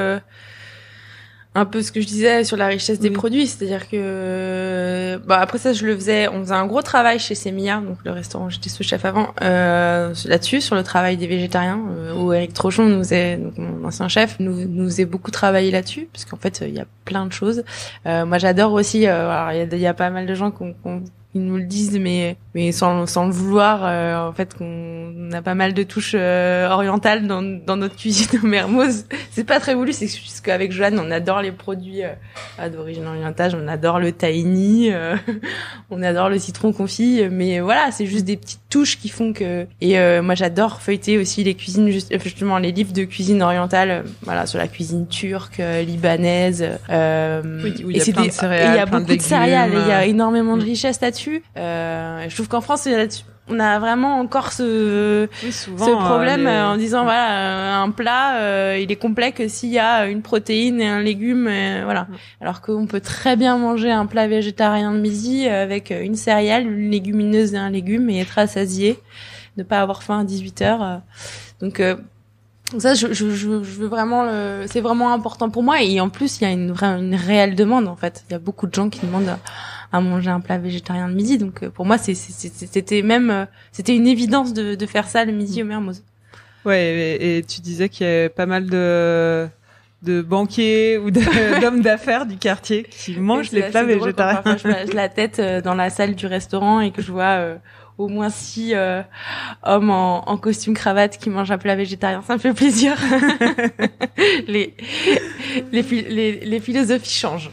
un peu ce que je disais sur la richesse des produits, c'est-à-dire que après ça on faisait un gros travail chez Semilla, donc le restaurant où j'étais sous-chef avant, là-dessus sur le travail des végétariens, où Eric Trochon donc mon ancien chef nous faisait beaucoup travailler là-dessus, parce qu'en fait il y a plein de choses. Moi j'adore aussi, alors il y a pas mal de gens qui nous le disent, mais sans le vouloir, en fait qu'on a pas mal de touches orientales dans notre cuisine au Mermoz. C'est pas très voulu, c'est juste qu'avec Joanne on adore les produits d'origine orientale, on adore le tahini, on adore le citron confit, mais voilà, c'est juste des petites touches qui font que... Et moi j'adore feuilleter aussi les cuisines, justement les livres de cuisine orientale, sur la cuisine turque, libanaise, où il y a plein de céréales, il y a beaucoup de céréales, et il y a énormément de richesse là-dessus. Je trouve qu'en France on a vraiment encore ce problème en disant un plat il est complet que s'il y a une protéine et un légume, alors qu'on peut très bien manger un plat végétarien de midi avec une céréale, une légumineuse et un légume et être rassasié, ne pas avoir faim à 18h. Donc ça je veux vraiment c'est vraiment important pour moi, et en plus il y a une réelle demande, en fait. Il y a beaucoup de gens qui demandent à manger un plat végétarien de midi, donc pour moi c'était une évidence de faire ça le midi au Mermoz. Ouais, et tu disais qu'il y avait pas mal de banquiers ou d'hommes d'affaires du quartier qui mangent les plats végétariens. Quand je lâche la tête dans la salle du restaurant et que je vois au moins 6 hommes en costume cravate qui mangent un plat végétarien, ça me fait plaisir. les philosophies changent.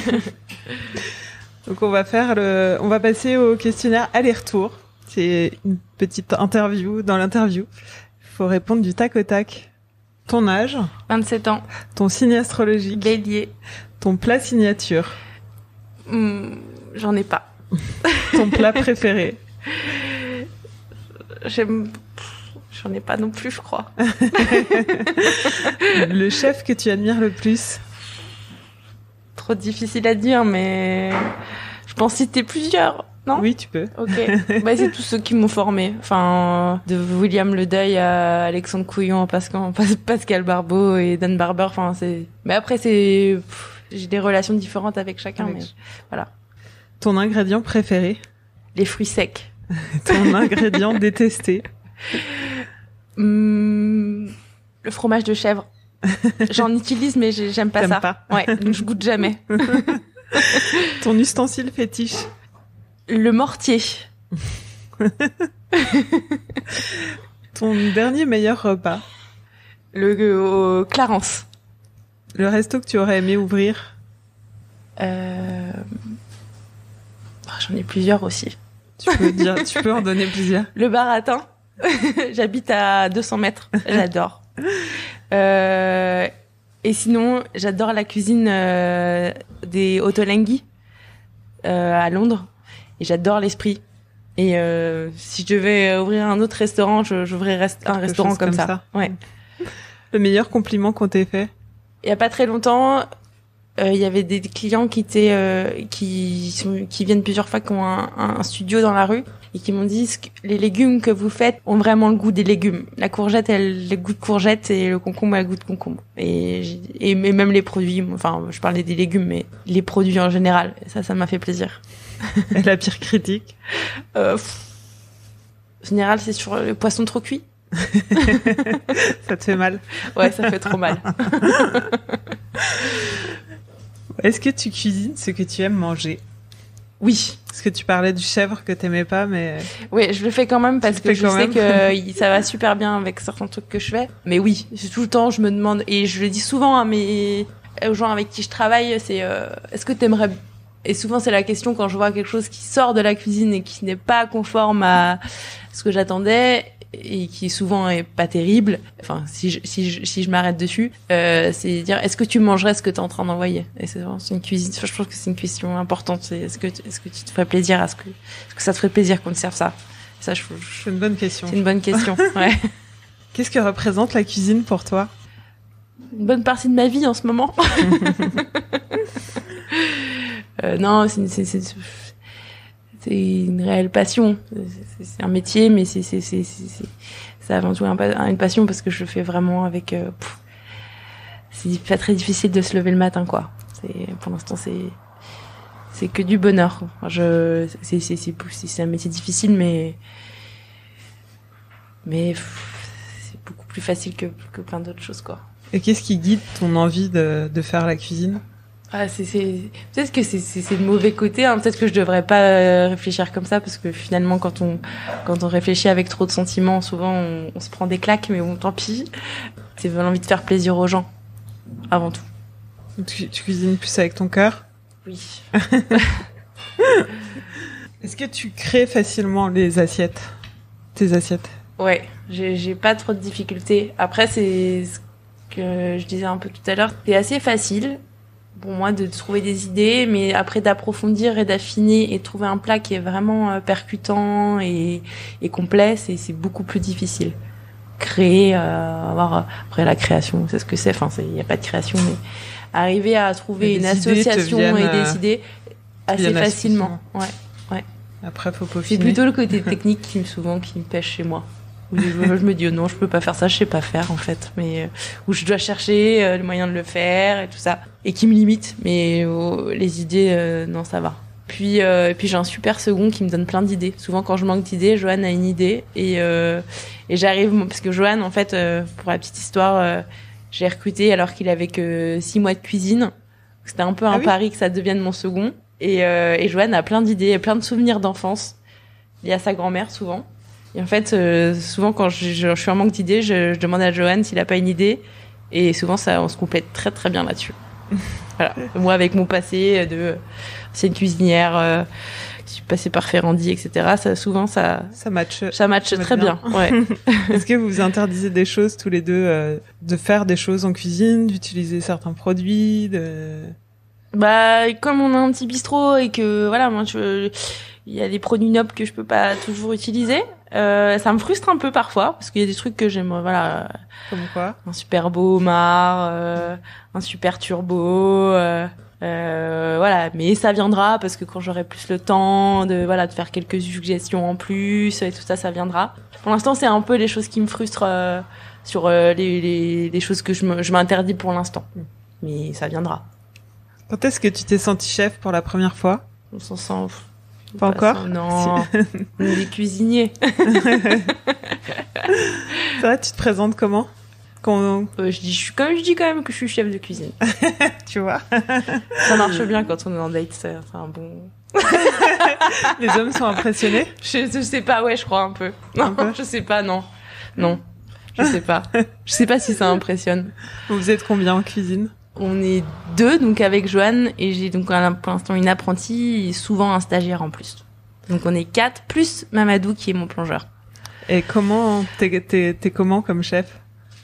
Donc on va passer au questionnaire aller-retour. C'est une petite interview dans l'interview. Il faut répondre du tac au tac. Ton âge? 27 ans. Ton signe astrologique? Bélier. Ton plat signature? J'en ai pas. Ton plat préféré? J'en ai pas non plus, je crois. Le chef que tu admires le plus? Trop difficile à dire, mais je pense citer plusieurs, non? Oui, tu peux. Ok. C'est tous ceux qui m'ont formé. Enfin, de William Ledeuil à Alexandre Couillon, Pascal Barbeau et Dan Barber. Enfin, mais après, j'ai des relations différentes avec chacun, mais voilà. Ton ingrédient préféré? Les fruits secs. Ton ingrédient détesté? Le fromage de chèvre. J'en utilise, mais j'aime pas ça. Pas. Ouais, donc je goûte jamais. Ton ustensile fétiche? Le mortier. Ton dernier meilleur repas? Le Clarence. Le resto que tu aurais aimé ouvrir? J'en ai plusieurs aussi. Tu peux en donner plusieurs. Le Baratin. J'habite à 200 mètres. J'adore. Et sinon, j'adore la cuisine des Ottolenghi à Londres, et j'adore l'esprit. Et si je devais ouvrir un autre restaurant, j'ouvrirais un restaurant comme ça. Ouais. Le meilleur compliment qu'on t'ait fait? Il y a pas très longtemps, il y avait des clients qui viennent plusieurs fois, qui ont un studio dans la rue et qui m'ont dit les légumes que vous faites ont vraiment le goût des légumes. La courgette, elle a le goût de courgette et le concombre a le goût de concombre. Et même les produits, enfin, je parlais des légumes, mais les produits en général. Et ça m'a fait plaisir. Et la pire critique? En général, c'est sur le poisson trop cuit. Ça te fait mal? Ouais, ça fait trop mal. Est-ce que tu cuisines ce que tu aimes manger? Oui. Parce que tu parlais du chèvre que t'aimais pas, mais... Oui, je le fais quand même parce que je sais que ça va super bien avec certains trucs que je fais. Mais oui, tout le temps, je me demande, et je le dis souvent aux gens avec qui je travaille, c'est est-ce que t'aimerais... Et souvent, c'est la question quand je vois quelque chose qui sort de la cuisine et qui n'est pas conforme à ce que j'attendais, et qui souvent est pas terrible. Enfin, si je m'arrête dessus, c'est dire est-ce que tu mangerais ce que t'es en train d'envoyer. Et c'est une cuisine. Je pense que c'est une question importante. C'est est-ce que tu te ferais plaisir est-ce que ça te ferait plaisir qu'on te serve ça. Ça, c'est une bonne question. C'est une bonne question. Ouais. Qu'est-ce que représente la cuisine pour toi? Une bonne partie de ma vie en ce moment. Non, c'est une réelle passion. C'est un métier, mais c'est avant tout une passion parce que je le fais vraiment avec. C'est pas très difficile de se lever le matin, quoi. Pour l'instant, c'est que du bonheur. C'est un métier difficile, mais c'est beaucoup plus facile que plein d'autres choses, quoi. Et qu'est-ce qui guide ton envie de faire la cuisine? Peut-être que c'est le mauvais côté, hein. Peut-être que je devrais pas réfléchir comme ça, parce que finalement quand on réfléchit avec trop de sentiments, souvent on se prend des claques, mais bon, tant pis. C'est l'envie de faire plaisir aux gens avant tout. Tu cuisines plus avec ton cœur? Oui. Est-ce que tu crées facilement tes assiettes? Ouais, j'ai pas trop de difficultés. Après, c'est ce que je disais un peu tout à l'heure, c'est assez facile pour moi de trouver des idées, mais après d'approfondir et d'affiner et de trouver un plat qui est vraiment percutant et complet, c'est beaucoup plus difficile. Créer, après la création, c'est ce que c'est. Enfin, il n'y a pas de création, mais arriver à trouver une association et des idées assez facilement. Ouais. Après, faut peaufiner. C'est plutôt le côté technique qui me pêche chez moi. Où je me dis non, je peux pas faire ça, je sais pas faire en fait, mais où je dois chercher le moyen de le faire et tout ça, et qui me limite. Mais les idées, non, ça va. Puis j'ai un super second qui me donne plein d'idées. Souvent quand je manque d'idées, Johan a une idée et j'arrive, parce que Johan, en fait, pour la petite histoire, j'ai recruté alors qu'il avait que 6 mois de cuisine. C'était un peu un pari que ça devienne mon second. Et Johan a plein d'idées, plein de souvenirs d'enfance liés à sa grand-mère souvent. Et en fait, souvent quand je suis en manque d'idées, je demande à Johan s'il a pas une idée. Et souvent, on se complète très très bien là-dessus. Voilà. Moi, avec mon passé c'est une cuisinière qui suis passée par Ferrandi, etc. Ça matche très bien. Ouais. Est-ce que vous vous interdisez des choses tous les deux, de faire des choses en cuisine, d'utiliser certains produits, comme on a un petit bistrot et que voilà, moi il y a des produits nobles que je peux pas toujours utiliser. Ça me frustre un peu parfois parce qu'il y a des trucs que j'aime, voilà. Comme quoi? Un super beau homard, un super turbo, voilà. Mais ça viendra parce que quand j'aurai plus le temps de faire quelques suggestions en plus et tout ça, ça viendra. Pour l'instant, c'est un peu les choses qui me frustrent sur les choses que je m'interdis pour l'instant. Mais ça viendra. Quand est-ce que tu t'es senti chef pour la première fois? On s'en sent. Pas encore? Non, on est des cuisiniers. Ça, tu te présentes comment? Je dis quand même que je suis chef de cuisine. Tu vois? Ça marche bien quand on est en date, c'est un bon... Les hommes sont impressionnés? Je sais pas, ouais, je crois un peu. Non, je sais pas, non. Non, je sais pas. Je sais pas si ça impressionne. Vous êtes combien en cuisine? On est 2, donc avec Johan, et j'ai donc pour l'instant une apprentie et souvent un stagiaire en plus. Donc on est 4, plus Mamadou qui est mon plongeur. Et comment, t'es comment comme chef?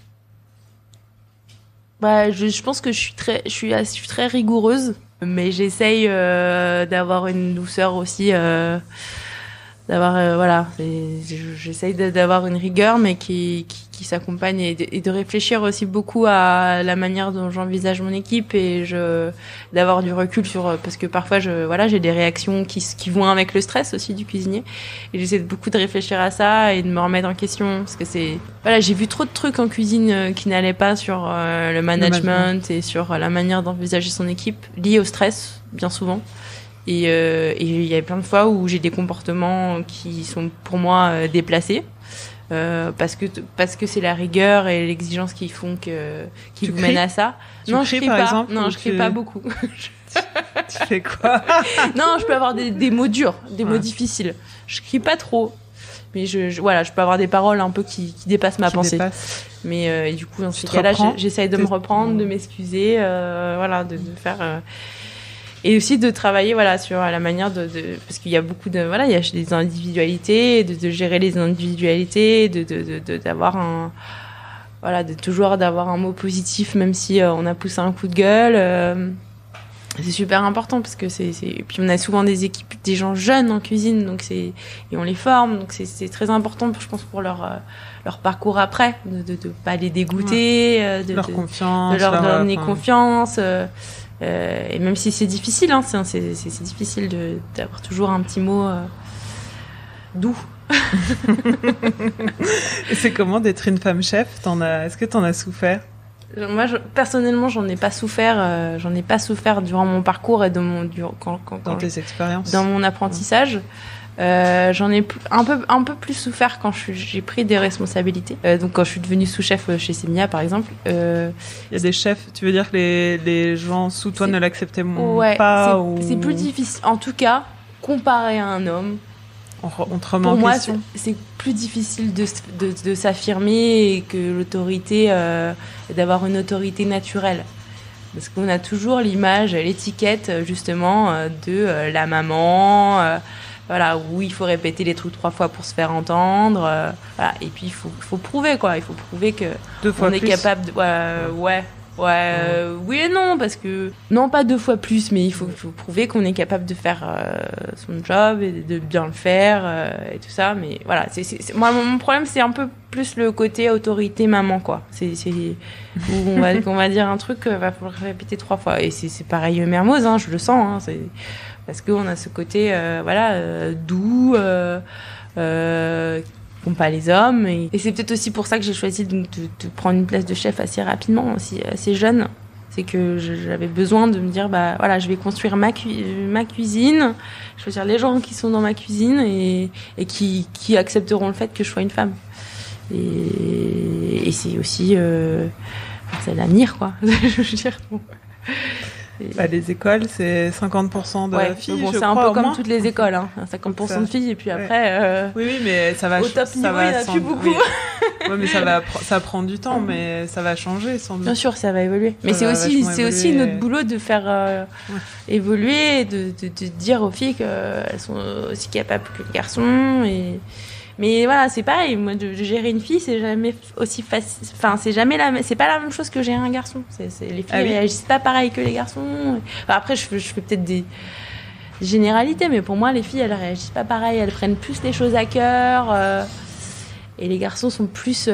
Je pense que je suis très rigoureuse, mais j'essaye d'avoir une douceur aussi voilà, j'essaye d'avoir une rigueur, mais qui s'accompagne et de réfléchir aussi beaucoup à la manière dont j'envisage mon équipe et d'avoir du recul parce que parfois j'ai des réactions qui vont avec le stress aussi du cuisinier, et j'essaie beaucoup de réfléchir à ça et de me remettre en question, parce que j'ai vu trop de trucs en cuisine qui n'allaient pas sur le management et sur la manière d'envisager son équipe, liés au stress bien souvent. Et il y a plein de fois où j'ai des comportements qui sont pour moi déplacés, parce que c'est la rigueur et l'exigence qui vous mènent à ça. Non, je crie pas. Exemple, non, je crie pas beaucoup. Tu fais quoi? Non, je peux avoir des mots durs, des mots difficiles. Je crie pas trop, mais je peux avoir des paroles un peu qui dépassent ma pensée. Mais du coup, dans ces cas-là, j'essaye de me reprendre, de m'excuser, de faire. Et aussi de travailler sur la manière parce qu'il y a beaucoup il y a des individualités, de gérer les individualités, d'avoir un mot positif même si on a poussé un coup de gueule. C'est super important parce que et puis on a souvent des équipes, des gens jeunes en cuisine, donc et on les forme, donc c'est très important je pense pour leur parcours après, de pas les dégoûter, de leur donner confiance. Et même si c'est difficile, c'est difficile d'avoir toujours un petit mot doux. Et c'est comment d'être une femme chef? Est-ce que t'en as souffert? Moi, personnellement, j'en ai pas souffert. J'en ai pas souffert durant mon parcours et dans tes expériences, dans mon apprentissage. J'en ai un peu plus souffert quand j'ai pris des responsabilités. Donc quand je suis devenue sous-chef chez Semilla par exemple. Il y a des chefs, tu veux dire que les gens sous toi ne l'acceptaient pas c'est plus difficile. En tout cas, comparé à un homme, on te remet en question. Pour moi, c'est plus difficile de s'affirmer et que l'autorité, d'avoir une autorité naturelle. Parce qu'on a toujours l'image, l'étiquette justement de la maman. Où il faut répéter les trucs 3 fois pour se faire entendre. Et puis il faut prouver quoi. Il faut prouver que on est capable de. Oui et non, parce que non, pas 2 fois plus, mais il faut prouver qu'on est capable de faire son job et de bien le faire et tout ça. Mais voilà, moi mon problème c'est un peu plus le côté autorité maman quoi. C'est où on va dire un truc, va falloir répéter 3 fois. Et c'est pareil Mermoz, je le sens. C'est parce qu'on a ce côté doux. Qu'ont pas les hommes, et c'est peut-être aussi pour ça que j'ai choisi de prendre une place de chef assez rapidement, aussi assez jeune. C'est que j'avais besoin de me dire je vais construire ma cuisine, choisir les gens qui sont dans ma cuisine et qui accepteront le fait que je sois une femme. Et c'est aussi c'est l'avenir quoi. Je veux dire. Les écoles, c'est 50% de filles, je c'est crois, un peu comme moins. toutes les écoles, 50% de filles, et puis après... Oui, mais ça va... Au top niveau, il n'y en a plus beaucoup. Oui, mais ça prend du temps, mais ça va changer, sans doute. Bien sûr, ça va évoluer. Mais c'est aussi notre boulot de faire évoluer, de dire aux filles qu'elles sont aussi capables que les garçons, Mais voilà, c'est pareil. Moi, de gérer une fille, c'est jamais aussi facile. Enfin, c'est pas la même chose que gérer un garçon. Les filles réagissent pas pareil que les garçons. Après, je fais peut-être des généralités, mais pour moi, les filles, elles réagissent pas pareil. Elles prennent plus les choses à cœur. Et les garçons sont plus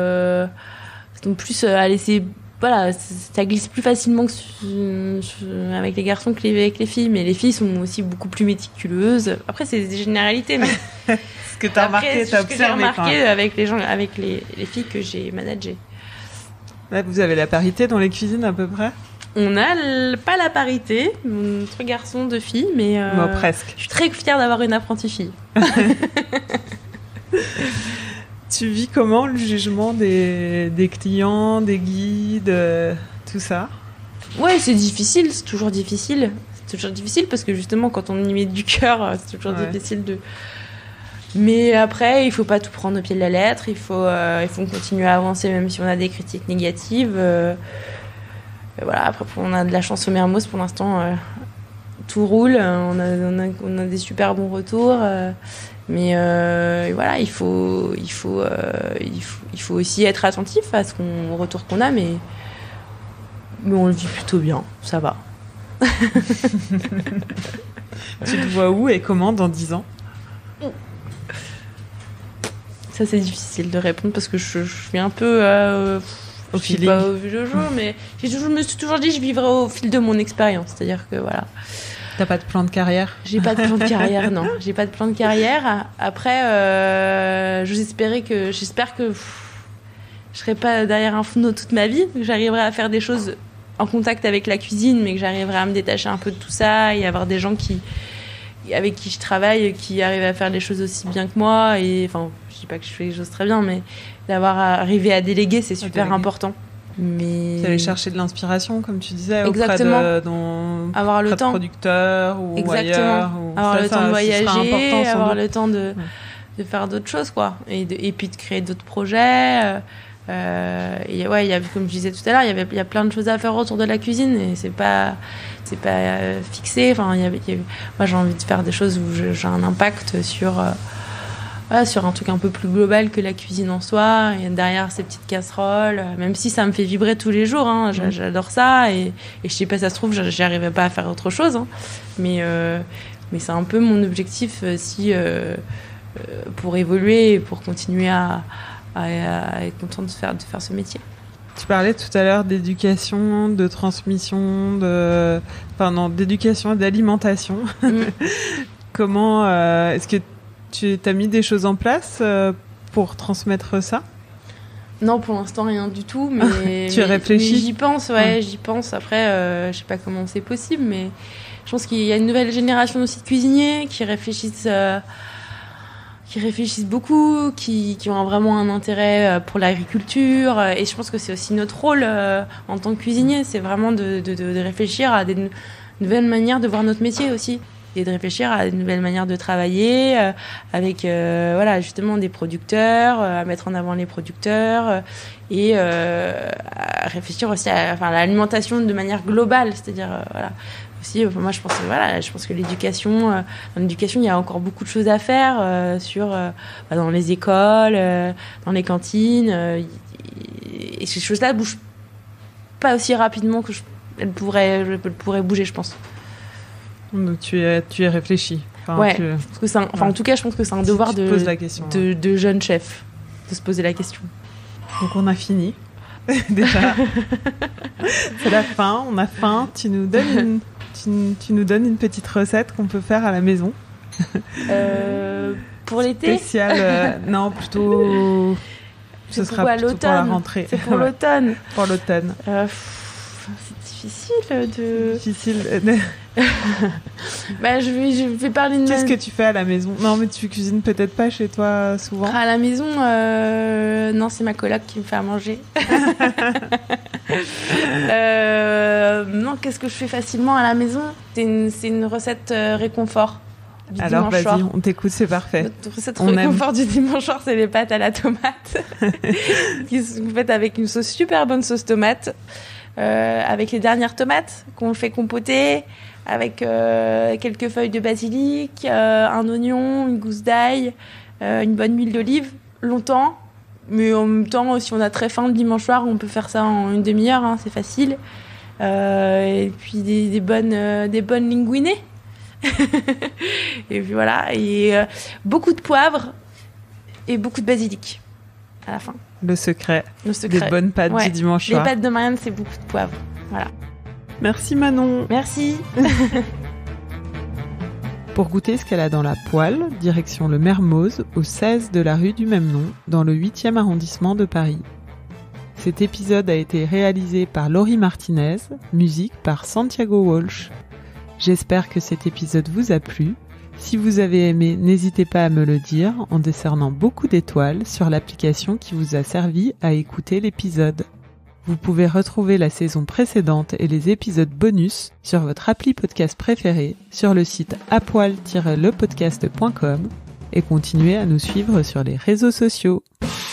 à laisser. Voilà, ça glisse plus facilement avec les garçons avec les filles. Mais les filles sont aussi beaucoup plus méticuleuses. Après, c'est des généralités, mais. Que t'as remarqué, t'as observé. J'ai remarqué avec les gens, avec les filles que j'ai managées. Là, vous avez la parité dans les cuisines à peu près? On n'a pas la parité, entre garçons, 2 filles, mais presque. Je suis très fière d'avoir une apprentie fille. Tu vis comment le jugement des clients, des guides, tout ça? Ouais, c'est difficile, c'est toujours difficile. C'est toujours difficile parce que justement, quand on y met du cœur, c'est toujours difficile de... Mais après, il faut pas tout prendre au pied de la lettre. Il faut continuer à avancer même si on a des critiques négatives. Voilà. Après, on a de la chance au Mermoz pour l'instant. Tout roule. On a des super bons retours. Mais voilà, il faut aussi être attentif à au retour qu'on a. Mais on le vit plutôt bien. Ça va. Tu te vois où et comment dans 10 ans? Ça, c'est difficile de répondre parce que je suis un peu Au je suis feeling. pas au jour, mais je me suis toujours dit que je vivrais au fil de mon expérience. C'est-à-dire que voilà. T'as pas de plan de carrière? J'ai pas de plan de carrière, non. J'ai pas de plan de carrière. Après, j'espère que je serai pas derrière un fourneau toute ma vie, que j'arriverai à faire des choses en contact avec la cuisine, mais que j'arriverai à me détacher un peu de tout ça et avoir des gens avec qui je travaille, qui arrivent à faire les choses aussi bien que moi. Et enfin, je dis pas que je fais les choses très bien, mais arrivé à déléguer, c'est super important. Mais D'aller chercher de l'inspiration, comme tu disais, Exactement. auprès avoir le de temps. producteurs ou Exactement. ailleurs. Avoir le temps de voyager, avoir le temps de faire d'autres choses, quoi. Et puis de créer d'autres projets. Et ouais, il y a, comme je disais tout à l'heure, il y a plein de choses à faire autour de la cuisine et c'est pas fixé. Enfin, moi, j'ai envie de faire des choses où j'ai un impact sur un truc un peu plus global que la cuisine en soi, et derrière ces petites casseroles, même si ça me fait vibrer tous les jours, hein, j'adore ça, et je sais pas, ça se trouve, j'y arriverai pas à faire autre chose, hein, mais c'est un peu mon objectif pour évoluer et pour continuer à être content de faire ce métier. Tu parlais tout à l'heure d'éducation, de transmission, d'éducation et d'alimentation. Comment est-ce que tu as mis des choses en place pour transmettre ça? Non, pour l'instant, rien du tout. Mais, Tu réfléchis? Mais j'y pense, j'y pense. Après, je sais pas comment c'est possible, mais je pense qu'il y a une nouvelle génération aussi de cuisiniers qui réfléchissent beaucoup, qui ont vraiment un intérêt pour l'agriculture. Et je pense que c'est aussi notre rôle en tant que cuisinier, c'est vraiment de réfléchir à des nouvelles manières de voir notre métier aussi. Et de réfléchir à de nouvelles manières de travailler avec justement des producteurs, à mettre en avant les producteurs et à réfléchir aussi à l'alimentation de manière globale, c'est-à-dire aussi moi je pense que l'éducation dans l'éducation il y a encore beaucoup de choses à faire dans les écoles, dans les cantines, et ces choses-là bougent pas aussi rapidement que elles pourraient bouger, je pense. Donc tu y réfléchis. Parce que en tout cas, je pense que c'est un devoir de jeunes chefs de se poser la question. Donc on a fini. Déjà. C'est la fin, on a faim. Tu nous donnes une petite recette qu'on peut faire à la maison. Pour l'été ? Spécial, non, plutôt... Ce sera plutôt pour la rentrée. C'est pour l'automne. Pour l'automne. C'est difficile. Je vais parler de... Qu'est-ce que tu fais à la maison ? Non, mais tu cuisines peut-être pas chez toi souvent. À la maison, non, c'est ma coloc qui me fait à manger. Non, qu'est-ce que je fais facilement à la maison ? C'est une recette réconfort. Alors vas-y, on t'écoute, c'est parfait. Notre recette réconfort du dimanche soir, c'est les pâtes à la tomate, qui sont faites avec une super bonne sauce tomate. Avec les dernières tomates qu'on fait compoter, avec quelques feuilles de basilic, un oignon, une gousse d'ail, une bonne huile d'olive, longtemps. Mais en même temps, si on a très faim le dimanche soir, on peut faire ça en une demi-heure, hein, c'est facile. Et puis des bonnes linguinées. Et puis voilà, et beaucoup de poivre et beaucoup de basilic à la fin. Le secret. Des bonnes pâtes du dimanche soir. Les pâtes de Marianne, c'est beaucoup de poivre. Voilà. Merci Manon. Merci. Pour goûter ce qu'elle a dans la poêle, direction le Mermoz, au 16 de la rue du même nom, dans le 8e arrondissement de Paris. Cet épisode a été réalisé par Laurie Martinez, musique par Santiago Walsh. J'espère que cet épisode vous a plu. Si vous avez aimé, n'hésitez pas à me le dire en décernant beaucoup d'étoiles sur l'application qui vous a servi à écouter l'épisode. Vous pouvez retrouver la saison précédente et les épisodes bonus sur votre appli podcast préféré, sur le site apoil-lepodcast.com et continuez à nous suivre sur les réseaux sociaux.